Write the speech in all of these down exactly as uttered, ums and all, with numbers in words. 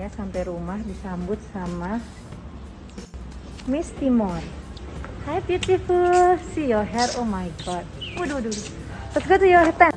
ya sampai rumah disambut sama Miss Timor. Hi beautiful, see your hair, oh my god. Waduh, waduh, waduh. Let's go to your tent.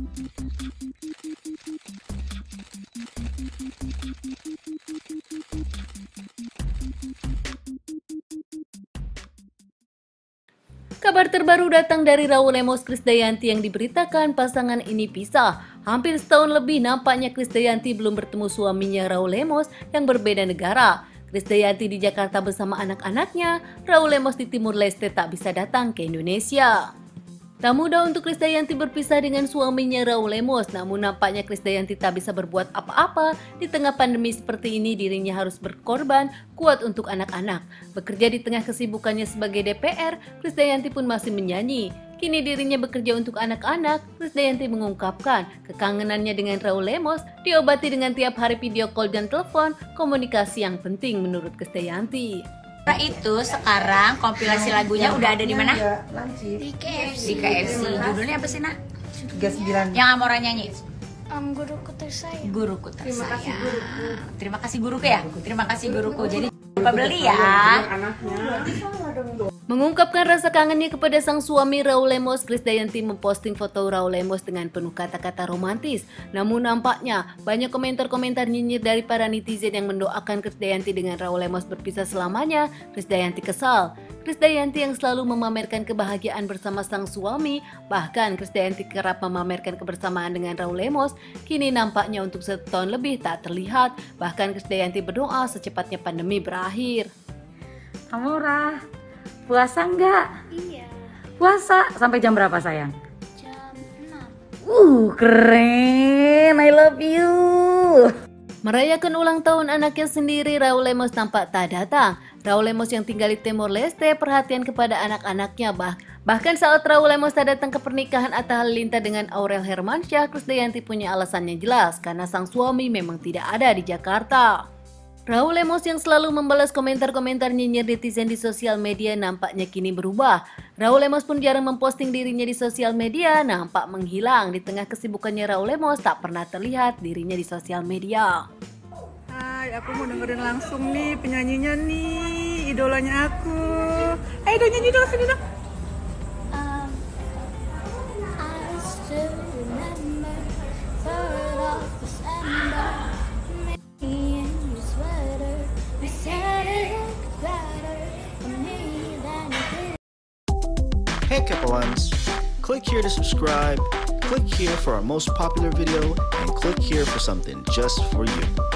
Kabar terbaru datang dari Raul Lemos Krisdayanti yang diberitakan pasangan ini pisah. Hampir setahun lebih nampaknya Krisdayanti belum bertemu suaminya Raul Lemos yang berbeda negara. Krisdayanti di Jakarta bersama anak-anaknya, Raul Lemos di Timur Leste tak bisa datang ke Indonesia. Tak mudah untuk Krisdayanti berpisah dengan suaminya Raul Lemos, namun nampaknya Krisdayanti tak bisa berbuat apa-apa. Di tengah pandemi seperti ini dirinya harus berkorban kuat untuk anak-anak. Bekerja di tengah kesibukannya sebagai D P R, Krisdayanti pun masih menyanyi. Kini dirinya bekerja untuk anak-anak. Krisdayanti mengungkapkan kekangenannya dengan Raul Lemos diobati dengan tiap hari video call dan telepon, komunikasi yang penting menurut Krisdayanti. Nah itu sekarang kompilasi lagunya udah ada di mana? Di K F C. Di K F C. Judulnya apa sih, Nak? tiga puluh sembilan. Yang Amora nyanyi. Um, guruku tersayang. Guruku tersayang. Terima kasih guruku. Terima kasih guruku ya. Terima kasih guruku. Jadi lupa beli ya. Mengungkapkan rasa kangennya kepada sang suami Raul Lemos, Krisdayanti memposting foto Raul Lemos dengan penuh kata-kata romantis. Namun nampaknya banyak komentar-komentar nyinyir dari para netizen yang mendoakan Krisdayanti dengan Raul Lemos berpisah selamanya. Krisdayanti kesal. Krisdayanti yang selalu memamerkan kebahagiaan bersama sang suami, bahkan Krisdayanti kerap memamerkan kebersamaan dengan Raul Lemos, kini nampaknya untuk setahun lebih tak terlihat. Bahkan Krisdayanti berdoa secepatnya pandemi berakhir. Amora, puasa enggak? Iya. Puasa sampai jam berapa sayang? Jam enam. Uh, keren, I love you. Merayakan ulang tahun anaknya sendiri, Raul Lemos tampak tak datang. Raul Lemos yang tinggal di Timor Leste perhatian kepada anak-anaknya. Bah Bahkan saat Raul Lemos tak datang ke pernikahan Atta Halilintar dengan Aurel Hermansyah, Krisdayanti punya alasan yang jelas karena sang suami memang tidak ada di Jakarta. Raul Lemos yang selalu membalas komentar-komentar nyinyir netizen di sosial media nampaknya kini berubah. Raul Lemos pun jarang memposting dirinya di sosial media, nampak menghilang. Di tengah kesibukannya Raul Lemos tak pernah terlihat dirinya di sosial media. Hai, aku mau dengerin langsung nih penyanyinya nih, idolanya aku. Ayo dong nyanyi dong, sini dong. Um, I still remember third of December. Me in your sweater. We said it looked better for me than it did. Hey Kepalans, click here to subscribe, click here for our most popular video, and click here for something just for you.